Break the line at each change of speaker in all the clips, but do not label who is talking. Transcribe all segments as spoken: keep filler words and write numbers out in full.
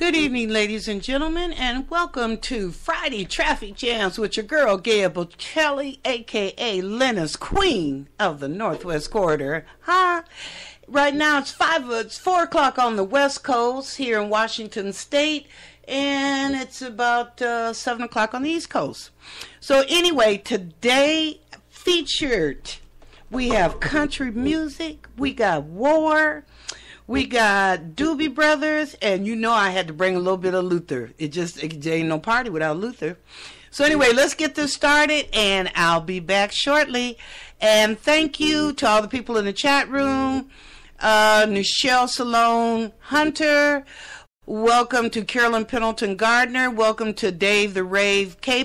Good evening, ladies and gentlemen, and welcome to Friday Traffic Jams with your girl, Gail Kelly, a k a. Lennox, Queen of the Northwest Corridor. Huh? Right now it's five, it's four o'clock on the West Coast here in Washington State, and it's about uh, seven o'clock on the East Coast. So anyway, today featured, we have country music, we got war, we got Doobie Brothers, and you know I had to bring a little bit of Luther. It just it ain't no party without Luther. So anyway, let's get this started, and I'll be back shortly. And thank you to all the people in the chat room. Uh, Nichelle Salone Hunter. Welcome to Carolyn Pendleton Gardner. Welcome to Dave the Rave Cape.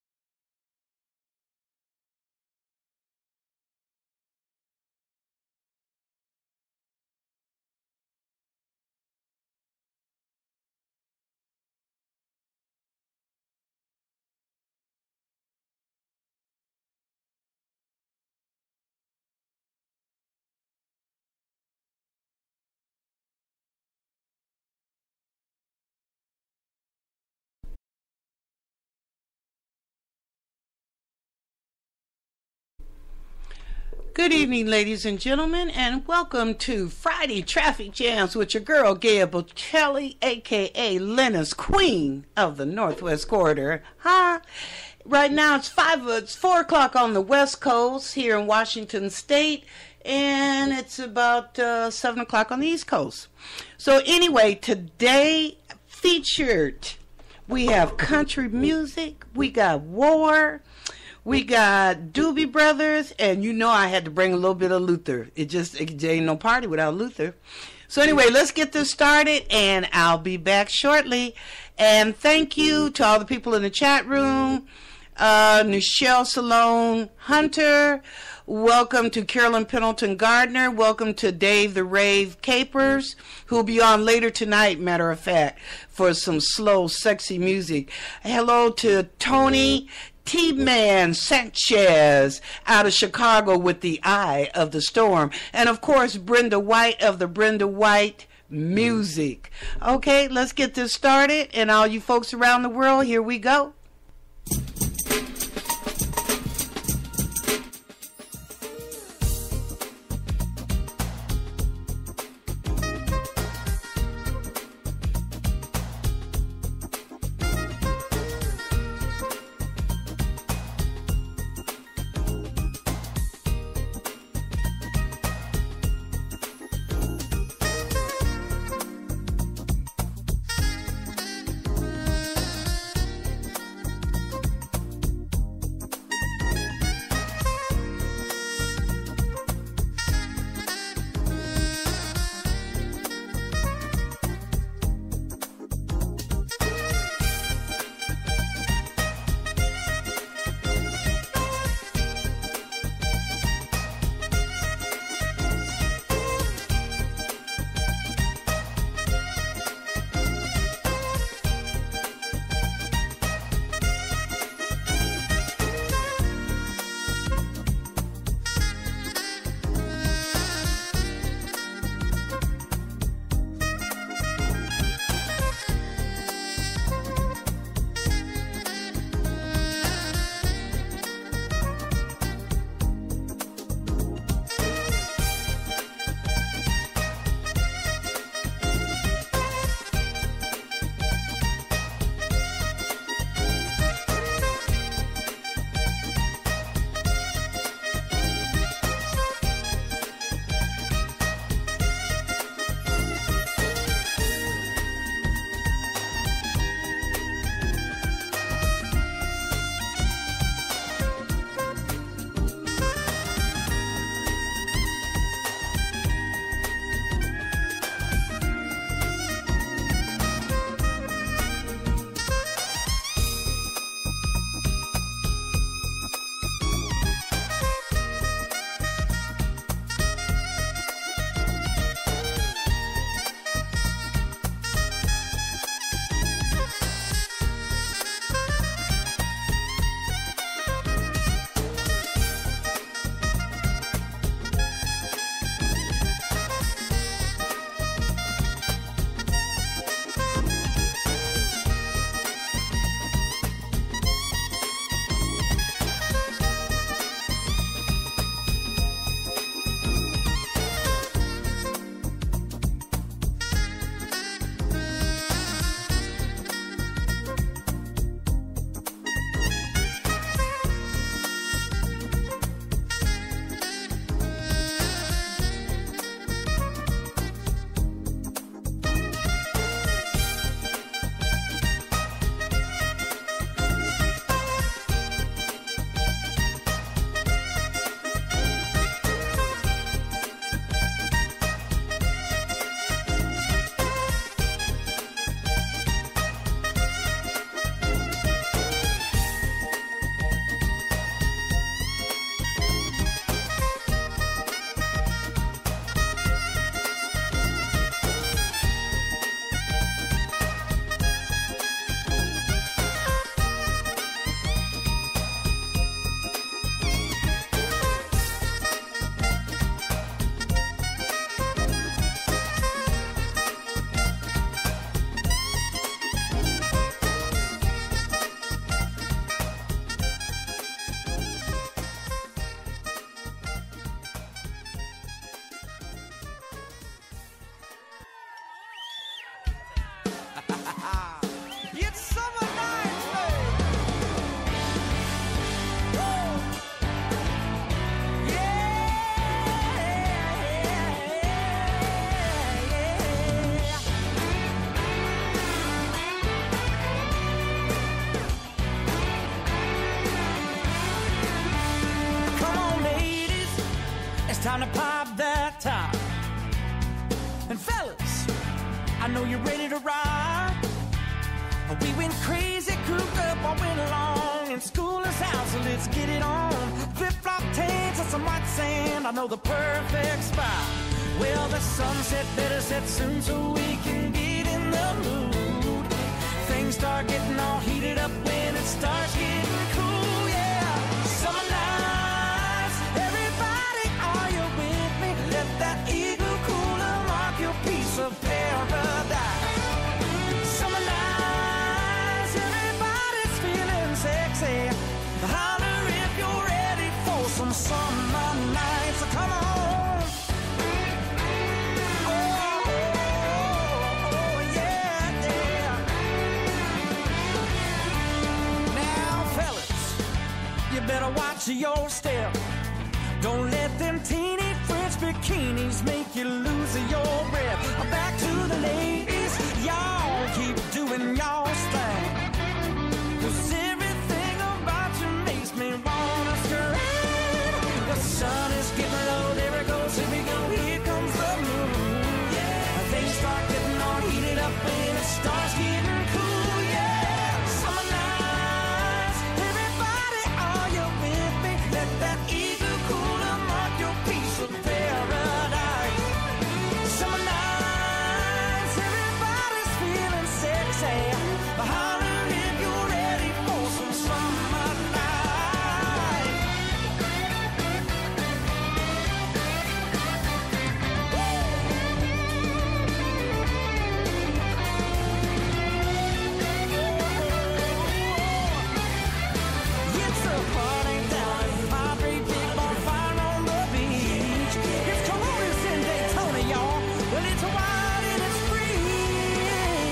Good evening, ladies and gentlemen, and welcome to Friday Traffic Jams with your girl, Gail Kelly, a k a. Lennox, Queen of the Northwest Corridor. Huh? Right now it's five, it's four o'clock on the West Coast here in Washington State, and it's about uh, seven o'clock on the East Coast. So anyway, today featured, we have country music, we got war, we got Doobie Brothers, and you know I had to bring a little bit of Luther. It just it ain't no party without Luther. So anyway, let's get this started, and I'll be back shortly. And thank you to all the people in the chat room. Uh, Nichelle Salone Hunter. Welcome to Carolyn Pendleton Gardner. Welcome to Dave the Rave Capers, who'll be on later tonight, matter of fact, for some slow, sexy music. Hello to Tony T-Man Sanchez out of Chicago with the Eye of the Storm. And of course, Brenda White of the Brenda White Music. Okay, let's get this started. And all you folks around the world, here we go.
time to pop that top. And fellas, I know you're ready to ride. We went crazy, cooped up all winter long, and school is out, so let's get it on. Flip-flop tanks and some white sand, I know the perfect spot. Well, the sunset better set soon so we can get in the mood. Things start getting all heated up when it starts getting cool, yeah. Summer nights, everybody, are you with me? Let that igloo cooler mark your piece of paradise. Summer nights, everybody's feeling sexy. Holler if you're ready for some summer nights. So come on. Better watch your step. Don't let them teeny French bikinis make you lose your breath. Back to the ladies, y'all keep doing y'all's thing. 'Cause everything about you makes me wanna scream. The sun is getting low, there it goes, here we go, here comes the moon. Yeah, things start getting all heated up when it starts getting cool. Yeah, summer nights, everybody, are you with me? Let that igloo cooler mark your piece of paradise. Summer nights, everybody's feeling sexy. Holler if you're ready for some summer night. It's a party down at Padre Big Bonfire on the beach. It's Columbus in Daytona, y'all. Well, it's wide and it's free.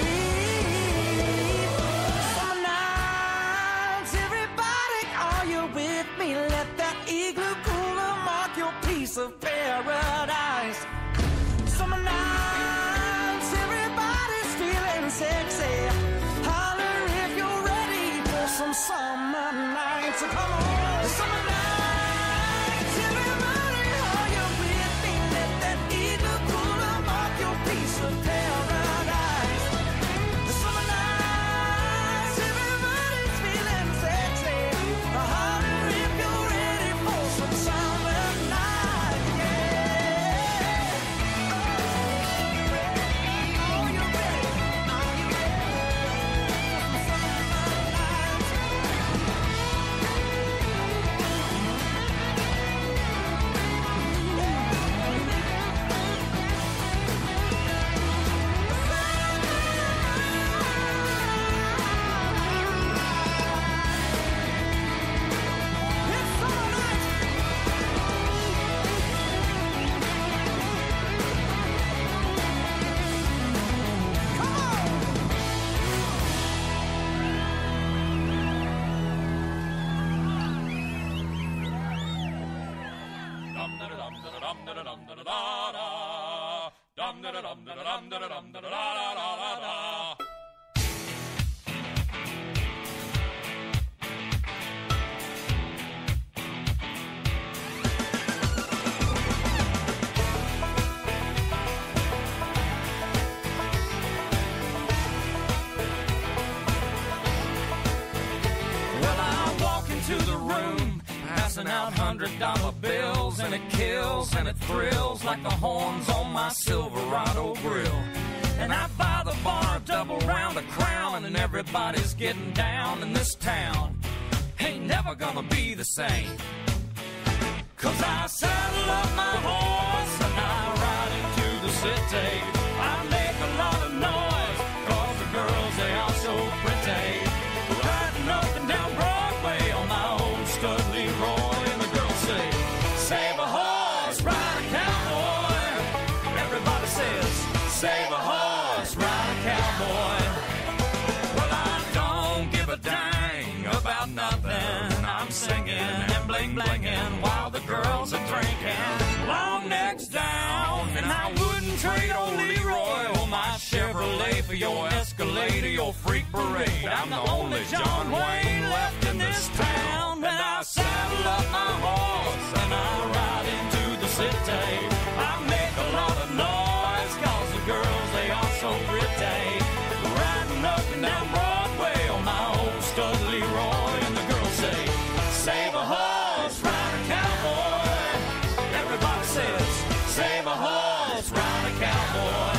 Summer nights, everybody, are you with me? Let that igloo cooler mark your piece of paradise. Summer nights, everybody's feeling sexy. Holler if you're ready for some summer nights. So come on, summer nights, everybody, are you with me? Let that igloo cooler mark your piece of paradise. Summer nights, everybody's feeling sexy. Holler if you're ready for some summer nights. Yeah. Are you ready? Are you ready for some summer nights? It's summer nights. Come on. Well, I walk into the room, passing out hundred dollar bills, and it kills and it thrills like the horns on my Silverado grill. And I buy the bar a double round of Crown, and everybody's getting down in this town. Ain't never gonna be the same. 'Cause I saddle up my horse and I ride into the city. I make a lot of noise, 'cause the girls, they are so pretty. Riding up and down Broadway on my old stud Leroy, and the girls say, save a horse, ride a cowboy. Everybody says, save a horse, ride a cowboy. Well, I don't give a dang about nothing. I'm singing and bling blinging while the girls are drinking. Long necks down, and I wouldn't trade old Leroy or my Chevrolet for your Escalade or your freak parade. I'm the only John Wayne left in this town, and I saddle up my horse and I ride into the city. I make a lot of noise, cause the girls, they are so pretty. Riding up and down Broadway on my old stud Leroy, and the girls say, save a horse, ride a cowboy. Everybody says, save a horse, ride a cowboy.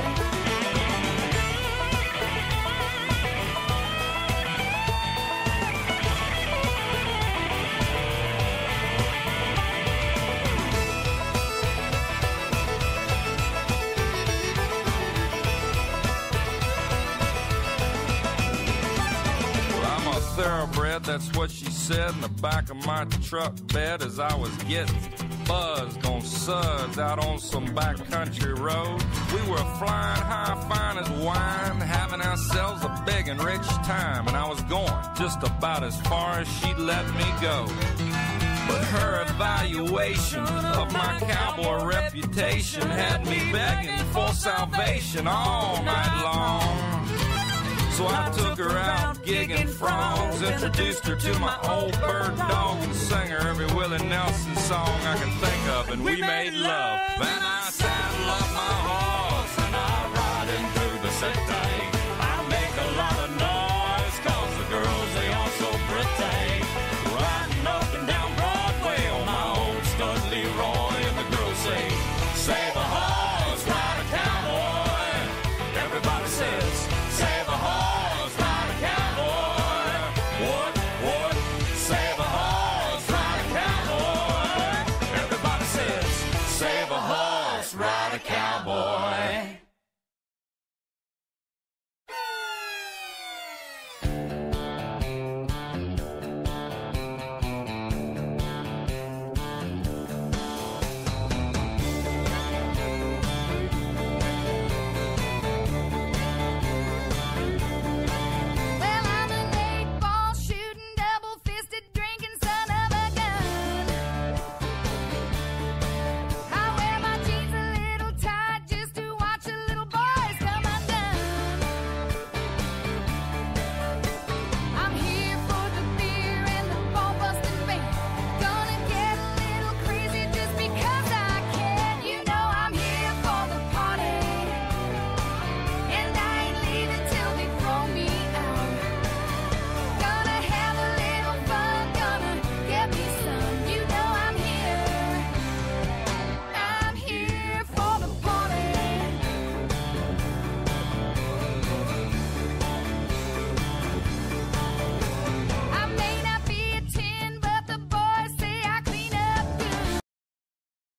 Thoroughbred, that's what she said in the back of my truck bed as I was getting buzzed on suds out on some backcountry road. We were flying high, fine as wine, having ourselves a big and rich time, and I was going just about as far as she'd let me go. But her evaluation of my cowboy reputation had me begging for salvation all night long. So I took her out gigging frogs, introduced her to my old bird dog, and sang her every Willie Nelson song I could think of, and we made love. Then I saddle up my horse and I ride in through the city. I make a lot of noise, cause the girls, they are so pretty. Riding up and down Broadway on my old stud Leroy, and the girls say, save a horse, ride a cowboy. Everybody says, save a horse, ride a cowboy. What, what? Save a horse, ride a cowboy. Everybody says, save a horse, ride a cowboy.